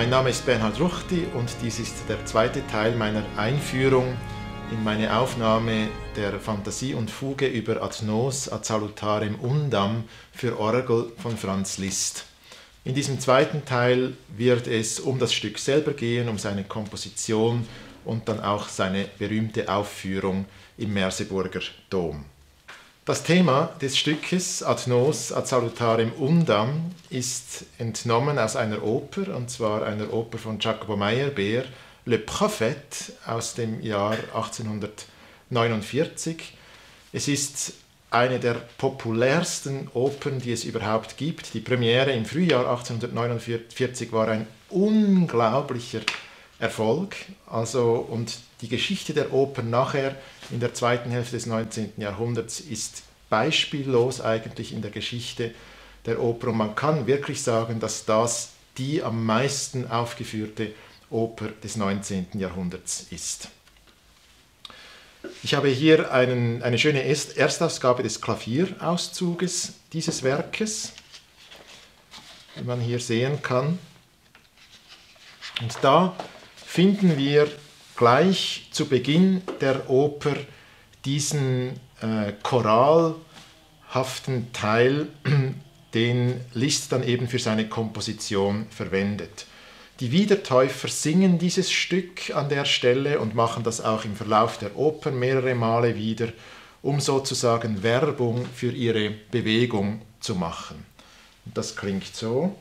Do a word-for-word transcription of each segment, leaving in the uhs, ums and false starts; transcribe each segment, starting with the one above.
Mein Name ist Bernhard Ruchti und dies ist der zweite Teil meiner Einführung in meine Aufnahme der Fantasie und Fuge über Ad nos ad salutarem undam für Orgel von Franz Liszt. In diesem zweiten Teil wird es um das Stück selber gehen, um seine Komposition und dann auch seine berühmte Aufführung im Merseburger Dom. Das Thema des Stückes Ad nos ad salutarem undam ist entnommen aus einer Oper, und zwar einer Oper von Giacomo Meyerbeer, Le Prophète aus dem Jahr achtzehnhundertneunundvierzig. Es ist eine der populärsten Opern, die es überhaupt gibt. Die Premiere im Frühjahr achtzehnhundertneunundvierzig war ein unglaublicher Erfolg. Also, und die Geschichte der Oper nachher in der zweiten Hälfte des neunzehnten Jahrhunderts ist beispiellos eigentlich in der Geschichte der Oper. Und man kann wirklich sagen, dass das die am meisten aufgeführte Oper des neunzehnten Jahrhunderts ist. Ich habe hier einen, eine schöne Erstausgabe des Klavierauszuges dieses Werkes, wie man hier sehen kann. Und da finden wir gleich zu Beginn der Oper diesen äh, choralhaften Teil, den Liszt dann eben für seine Komposition verwendet. Die Wiedertäufer singen dieses Stück an der Stelle und machen das auch im Verlauf der Oper mehrere Male wieder, um sozusagen Werbung für ihre Bewegung zu machen. Und das klingt so.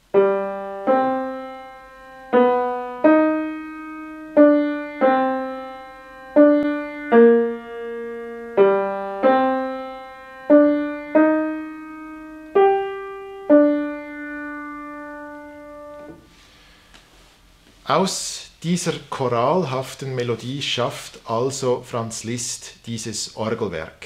Aus dieser choralhaften Melodie schafft also Franz Liszt dieses Orgelwerk.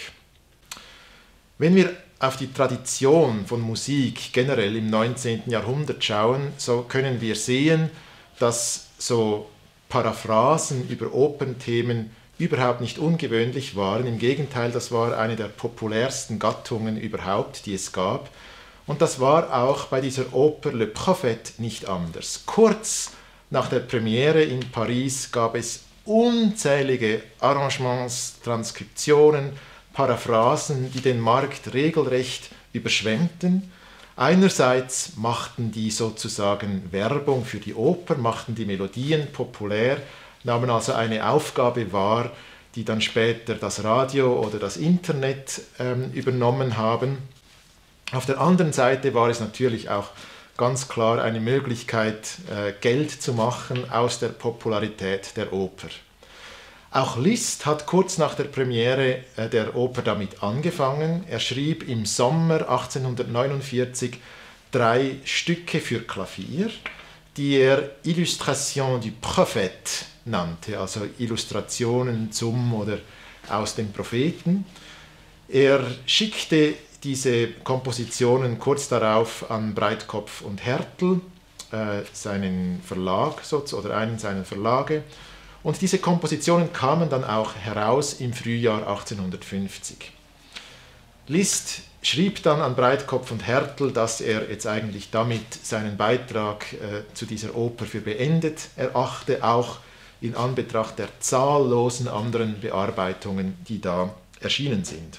Wenn wir auf die Tradition von Musik generell im neunzehnten Jahrhundert schauen, so können wir sehen, dass so Paraphrasen über Opernthemen überhaupt nicht ungewöhnlich waren. Im Gegenteil, das war eine der populärsten Gattungen überhaupt, die es gab. Und das war auch bei dieser Oper Le Prophète nicht anders. Kurz nach der Premiere in Paris gab es unzählige Arrangements, Transkriptionen, Paraphrasen, die den Markt regelrecht überschwemmten. Einerseits machten die sozusagen Werbung für die Oper, machten die Melodien populär, nahmen also eine Aufgabe wahr, die dann später das Radio oder das Internet ähm, übernommen haben. Auf der anderen Seite war es natürlich auch ganz klar eine Möglichkeit, äh, Geld zu machen aus der Popularität der Oper. Auch Liszt hat kurz nach der Premiere äh, der Oper damit angefangen. Er schrieb im Sommer achtzehnhundertneunundvierzig drei Stücke für Klavier, die er Illustration du Prophète nannte, also Illustrationen zum oder aus dem Propheten. Er schickte diese Kompositionen kurz darauf an Breitkopf und Härtel, äh, seinen Verlag oder einen seiner Verlage. Und diese Kompositionen kamen dann auch heraus im Frühjahr achtzehnhundertfünfzig. Liszt schrieb dann an Breitkopf und Härtel, dass er jetzt eigentlich damit seinen Beitrag äh, zu dieser Oper für beendet erachte, auch in Anbetracht der zahllosen anderen Bearbeitungen, die da erschienen sind.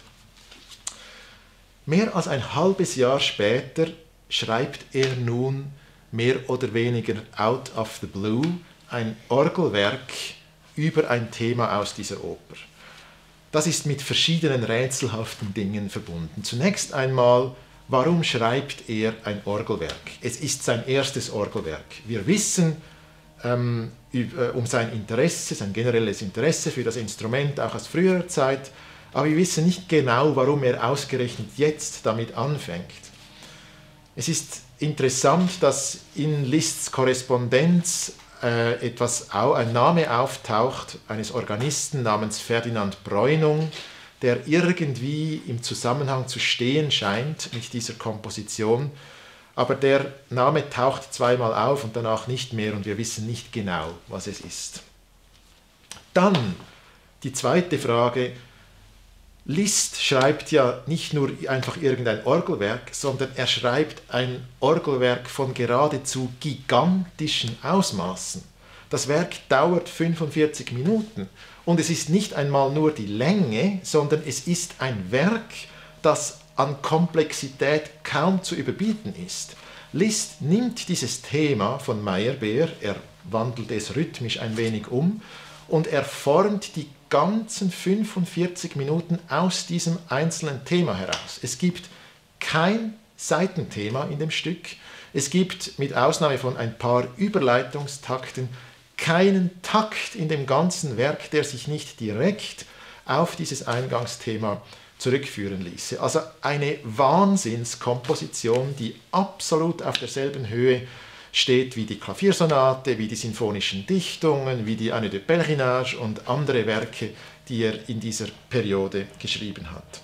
Mehr als ein halbes Jahr später schreibt er nun mehr oder weniger out of the blue ein Orgelwerk über ein Thema aus dieser Oper. Das ist mit verschiedenen rätselhaften Dingen verbunden. Zunächst einmal, warum schreibt er ein Orgelwerk? Es ist sein erstes Orgelwerk. Wir wissen ähm, um sein Interesse, sein generelles Interesse für das Instrument, auch aus früherer Zeit, aber wir wissen nicht genau, warum er ausgerechnet jetzt damit anfängt. Es ist interessant, dass in Liszts Korrespondenz äh, etwas, ein Name auftaucht, eines Organisten namens Ferdinand Breunung, der irgendwie im Zusammenhang zu stehen scheint mit dieser Komposition, aber der Name taucht zweimal auf und danach nicht mehr und wir wissen nicht genau, was es ist. Dann die zweite Frage: Liszt schreibt ja nicht nur einfach irgendein Orgelwerk, sondern er schreibt ein Orgelwerk von geradezu gigantischen Ausmaßen. Das Werk dauert fünfundvierzig Minuten und es ist nicht einmal nur die Länge, sondern es ist ein Werk, das an Komplexität kaum zu überbieten ist. Liszt nimmt dieses Thema von Meyerbeer, er wandelt es rhythmisch ein wenig um und er formt die ganzen fünfundvierzig Minuten aus diesem einzelnen Thema heraus. Es gibt kein Seitenthema in dem Stück, es gibt mit Ausnahme von ein paar Überleitungstakten keinen Takt in dem ganzen Werk, der sich nicht direkt auf dieses Eingangsthema zurückführen ließe. Also eine Wahnsinnskomposition, die absolut auf derselben Höhe steht wie die Klaviersonate, wie die sinfonischen Dichtungen, wie die Année de Pèlerinage und andere Werke, die er in dieser Periode geschrieben hat.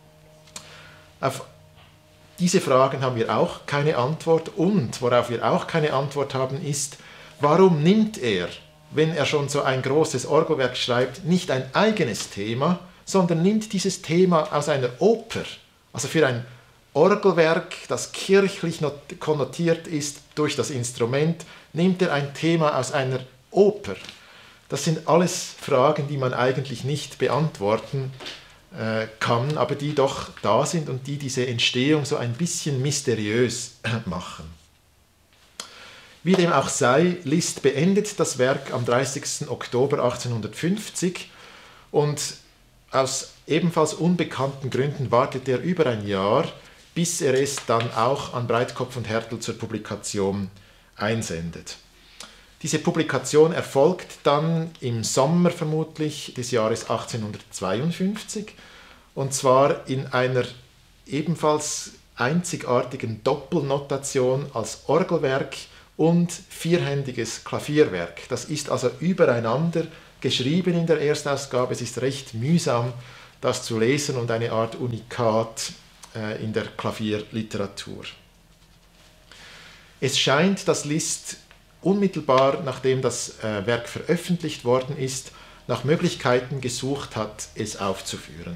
Auf diese Fragen haben wir auch keine Antwort und worauf wir auch keine Antwort haben ist, warum nimmt er, wenn er schon so ein großes Orgelwerk schreibt, nicht ein eigenes Thema, sondern nimmt dieses Thema aus einer Oper, also für ein Orgelwerk, das kirchlich konnotiert ist durch das Instrument, nimmt er ein Thema aus einer Oper. Das sind alles Fragen, die man eigentlich nicht beantworten äh, kann, aber die doch da sind und die diese Entstehung so ein bisschen mysteriös machen. Wie dem auch sei, Liszt beendet das Werk am dreißigsten Oktober achtzehnhundertfünfzig und aus ebenfalls unbekannten Gründen wartet er über ein Jahr, bis er es dann auch an Breitkopf und Härtel zur Publikation einsendet. Diese Publikation erfolgt dann im Sommer vermutlich des Jahres achtzehnhundertzweiundfünfzig und zwar in einer ebenfalls einzigartigen Doppelnotation als Orgelwerk und vierhändiges Klavierwerk. Das ist also übereinander geschrieben in der Erstausgabe. Es ist recht mühsam, das zu lesen und eine Art Unikat in der Klavierliteratur. Es scheint, dass Liszt unmittelbar nachdem das Werk veröffentlicht worden ist, nach Möglichkeiten gesucht hat, es aufzuführen.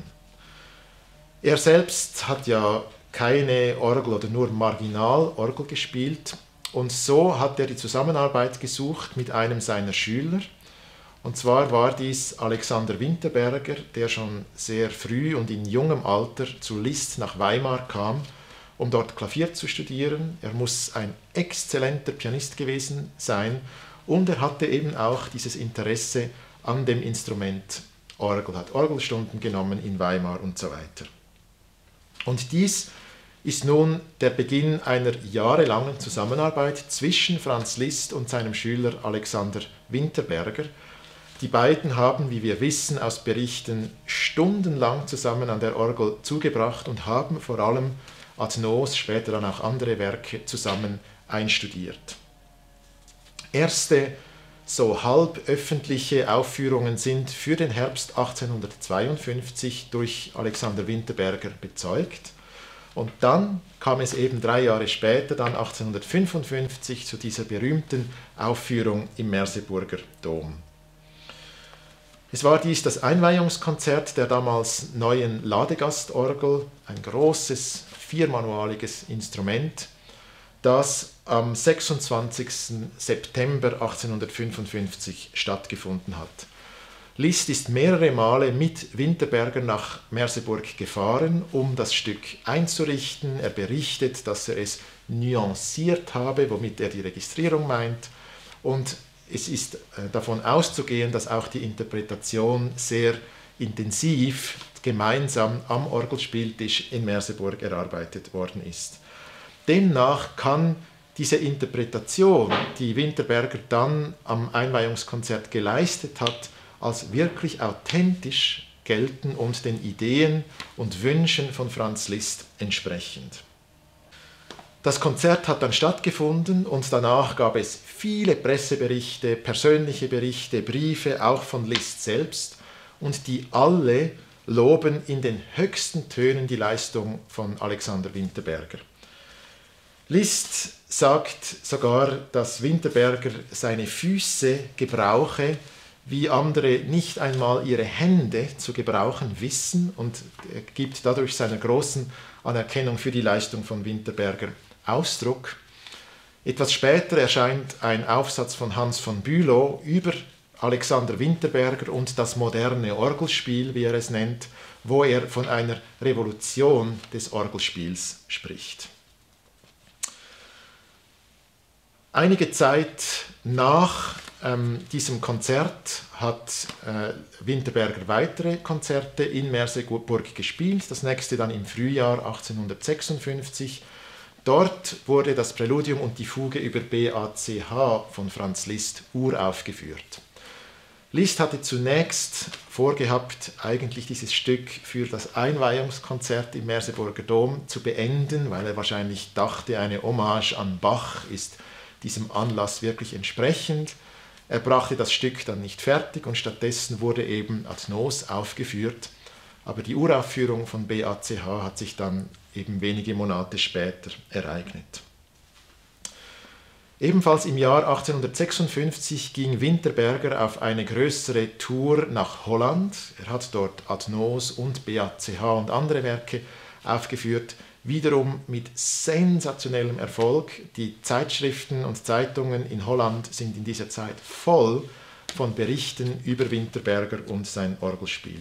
Er selbst hat ja keine Orgel oder nur marginal Orgel gespielt und so hat er die Zusammenarbeit gesucht mit einem seiner Schüler. Und zwar war dies Alexander Winterberger, der schon sehr früh und in jungem Alter zu Liszt nach Weimar kam, um dort Klavier zu studieren. Er muss ein exzellenter Pianist gewesen sein und er hatte eben auch dieses Interesse an dem Instrument Orgel, hat Orgelstunden genommen in Weimar und so weiter. Und dies ist nun der Beginn einer jahrelangen Zusammenarbeit zwischen Franz Liszt und seinem Schüler Alexander Winterberger. Die beiden haben, wie wir wissen aus Berichten, stundenlang zusammen an der Orgel zugebracht und haben vor allem Ad Nos, später dann auch andere Werke zusammen einstudiert. Erste so halb öffentliche Aufführungen sind für den Herbst achtzehnhundertzweiundfünfzig durch Alexander Winterberger bezeugt. Und dann kam es eben drei Jahre später, dann achtzehnhundertfünfundfünfzig, zu dieser berühmten Aufführung im Merseburger Dom. Es war dies das Einweihungskonzert der damals neuen Ladegastorgel, ein großes, viermanualiges Instrument, das am sechsundzwanzigsten September achtzehnhundertfünfundfünfzig stattgefunden hat. Liszt ist mehrere Male mit Winterberger nach Merseburg gefahren, um das Stück einzurichten. Er berichtet, dass er es nuanciert habe, womit er die Registrierung meint. Und es ist davon auszugehen, dass auch die Interpretation sehr intensiv gemeinsam am Orgelspieltisch in Merseburg erarbeitet worden ist. Demnach kann diese Interpretation, die Winterberger dann am Einweihungskonzert geleistet hat, als wirklich authentisch gelten und den Ideen und Wünschen von Franz Liszt entsprechend. Das Konzert hat dann stattgefunden und danach gab es viele Presseberichte, persönliche Berichte, Briefe, auch von Liszt selbst, und die alle loben in den höchsten Tönen die Leistung von Alexander Winterberger. Liszt sagt sogar, dass Winterberger seine Füße gebrauche wie andere nicht einmal ihre Hände zu gebrauchen wissen, und er gibt dadurch seiner großen Anerkennung für die Leistung von Winterberger Ausdruck. Etwas später erscheint ein Aufsatz von Hans von Bülow über Alexander Winterberger und das moderne Orgelspiel, wie er es nennt, wo er von einer Revolution des Orgelspiels spricht. Einige Zeit nach ähm, diesem Konzert hat äh, Winterberger weitere Konzerte in Merseburg gespielt, das nächste dann im Frühjahr achtzehnhundertsechsundfünfzig. Dort wurde das Präludium und die Fuge über B A C H von Franz Liszt uraufgeführt. Liszt hatte zunächst vorgehabt, eigentlich dieses Stück für das Einweihungskonzert im Merseburger Dom zu beenden, weil er wahrscheinlich dachte, eine Hommage an Bach ist diesem Anlass wirklich entsprechend. Er brachte das Stück dann nicht fertig und stattdessen wurde eben ad nos aufgeführt. Aber die Uraufführung von B A C H hat sich dann eben wenige Monate später ereignet. Ebenfalls im Jahr achtzehnhundertsechsundfünfzig ging Winterberger auf eine größere Tour nach Holland. Er hat dort Ad nos und B A C H und andere Werke aufgeführt, wiederum mit sensationellem Erfolg. Die Zeitschriften und Zeitungen in Holland sind in dieser Zeit voll von Berichten über Winterberger und sein Orgelspiel.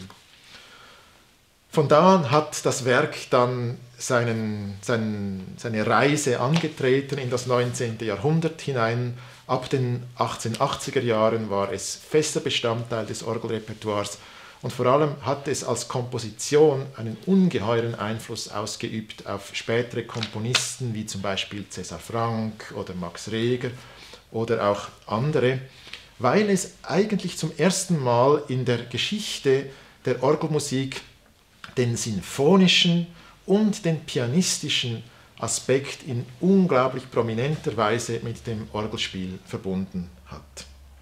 Von da an hat das Werk dann seinen, seinen, seine Reise angetreten in das neunzehnte Jahrhundert hinein. Ab den achtzehnhundertachtziger Jahren war es fester Bestandteil des Orgelrepertoires und vor allem hat es als Komposition einen ungeheuren Einfluss ausgeübt auf spätere Komponisten wie zum Beispiel César Franck oder Max Reger oder auch andere, weil es eigentlich zum ersten Mal in der Geschichte der Orgelmusik den sinfonischen und den pianistischen Aspekt in unglaublich prominenter Weise mit dem Orgelspiel verbunden hat.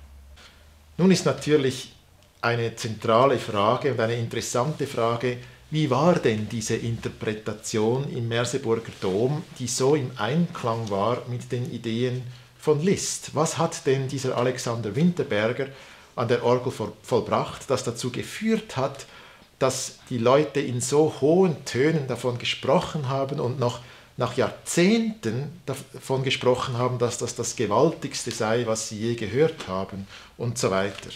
Nun ist natürlich eine zentrale Frage und eine interessante Frage, wie war denn diese Interpretation im Merseburger Dom, die so im Einklang war mit den Ideen von Liszt? Was hat denn dieser Alexander Winterberger an der Orgel vollbracht, das dazu geführt hat, dass die Leute in so hohen Tönen davon gesprochen haben und noch nach Jahrzehnten davon gesprochen haben, dass das das Gewaltigste sei, was sie je gehört haben und so weiter.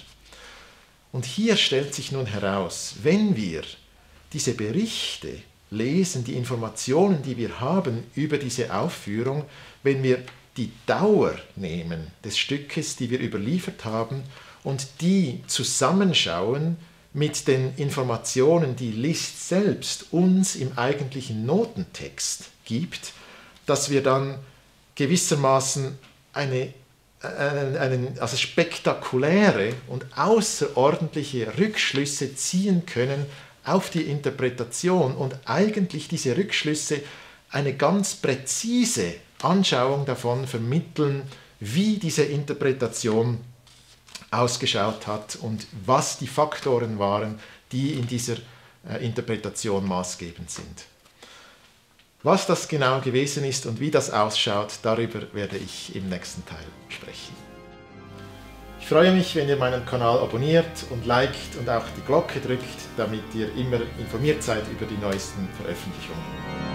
Und hier stellt sich nun heraus, wenn wir diese Berichte lesen, die Informationen, die wir haben über diese Aufführung, wenn wir die Dauer nehmen des Stückes, die wir überliefert haben, und die zusammenschauen mit den Informationen, die Liszt selbst uns im eigentlichen Notentext gibt, dass wir dann gewissermaßen eine, eine, eine also spektakuläre und außerordentliche Rückschlüsse ziehen können auf die Interpretation und eigentlich diese Rückschlüsse eine ganz präzise Anschauung davon vermitteln, wie diese Interpretation ausgeschaut hat und was die Faktoren waren, die in dieser äh, Interpretation maßgebend sind. Was das genau gewesen ist und wie das ausschaut, darüber werde ich im nächsten Teil sprechen. Ich freue mich, wenn ihr meinen Kanal abonniert und liked und auch die Glocke drückt, damit ihr immer informiert seid über die neuesten Veröffentlichungen.